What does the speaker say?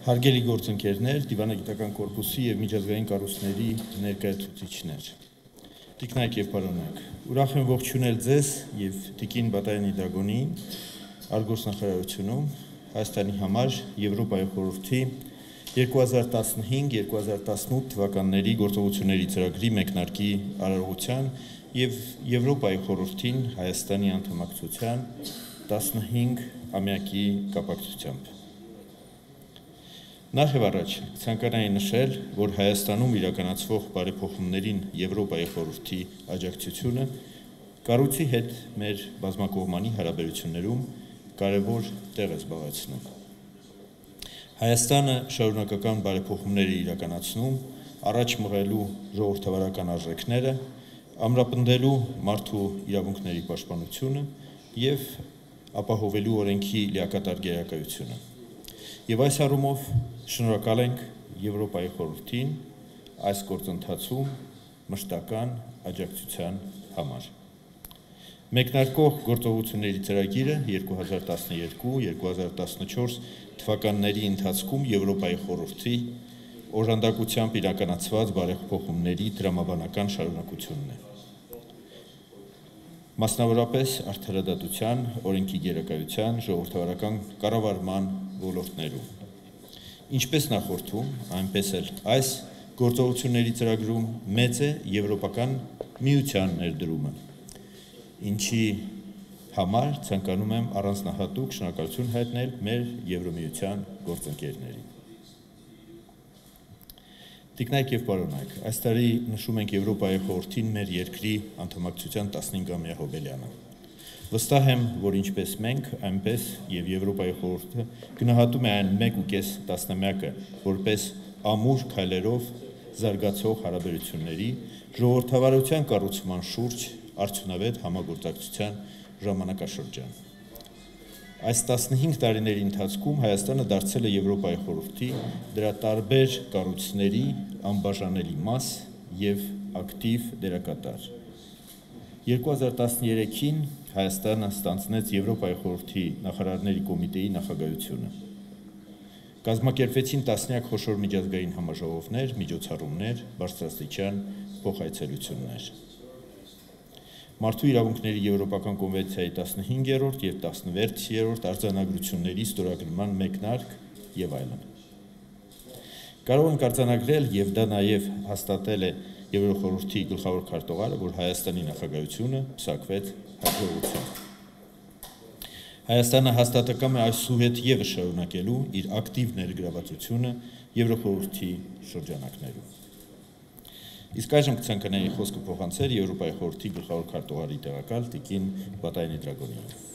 Հարգելի գործընկերներ, Դիվանագիտական կորպուսի և միջազգային կառույցների ներկայացուցիչներ, տիկնայք և պարոնայք, ուրախ եմ ողջունել ձեզ և տիկին Բատայանի Դագոնին արտգործնախարարությունում Հայաստանի համար Եվրոպայի խորհրդի 2015-2018 թվականների գործողությունների ծրագրի մեկնարկի արարողության և Եվրոպայի խորհրդին Հայաստանի անդամակցության 15-ամյակի կապակցությամբ։ Նախ և առաջ ցանկանայի նշել, որ Հայաստանում իրականացվող բարեփոխումներին Եվրոպայի խորհրդի աջակցությունը կառույցի հետ մեր բազմակողմանի հարաբերություններում կարևոր տեղ է զբաղեցնում։ Հայաստանը շարունակական բարեփոխումներ է իրականացնում, առաջ մղելու ժողովրդավարական արժեքները, ամրապնդելու մարդու իրավունքների պաշտպանությունը և ապահովելու օրենքի լիակատար գերակայությունը։ Եվ այս առումով շնորհակալ ենք Եվրոպայի խորհրդին այս գործընթացում մշտական աջակցության համար։ Մեկնարկող գործողությունների ծրագիրը 2012-2014 թվականների ընթացքում Եվրոպայի խորհրդի օժանդակությամբ իրականացված բարեփոխումների տրամաբանական շարունակությունն է։ Մասնավորապես արդարադատության, օրենքի գերակայության, ժողովրդավարական կառավարման ոլորտներում։ Ինչպես նախորդում, այնպես էլ այս գործողությունների ծրագրում մեծ է Եվրոպական միության ներդրումը, ինչի համար ցանկանում եմ առանձնահատուկ շնորհակալություն հայտնել մեր Եվրոմիության գործընկերներին։ Տիկնայք և պարոնայք, այս տարի նշում ենք Եվրոպայի խորհրդին մեր երկրի անդամակցության 15-ամյա հոբելյանը։ Վստահ եմ, որ ինչպես մենք, այնպես և Եվրոպայի խորհուրդը գնահատում է այն 1.5 տասնամյակը որպես ամուր քայլերով զարգացող հարաբերությունների, ժողովրդավարության կառուցման շուրջ արդյունավետ համագործակցության ժամանակաշրջան։ Այս 15 տարիների ընթացքում Հայաստանը դարձել է Եվրոպայի խորհրդի դրա տարբեր կառույցների անբաժանելի մաս և ակտիվ դերակատար։ 2013-ին Հայաստանը ստանձնեց Եվրոպայի խորհրդի նախարարների կոմիտեի նախագահությունը։ Կազմակերպվեցին տասնյակ խոշոր միջազգային համաժողովներ, միջոցառումներ, բարձրաստիճան փոխայցելություններ։ Մարդու իրավունքների Եվրոպական կոնվենցիայի 15-րդ և 16-րդ արձանագրությունների ստորագրման մեկնարկ և այլն։ Կարող ենք արձանագրել, և դա նաև հաստատել է Եվրոխորհրդի գլխավոր քարտուղարը, որ Հայաստանի նախագահությունը պսակվեց հաջողությամբ։ Հայաստանը հաստատակամ է այսուհետ ևս շարունակելու իր ակտիվ ներգրավվածությունը Եվրոխորհրդի շրջանակներում։ Իսկ այժմ կցանկանայի խոսքը փոխանցել Եվրոպայի խորհրդի գլխավոր քարտուղարի տեղակալ տիկին Բատայանի Դագոնիին։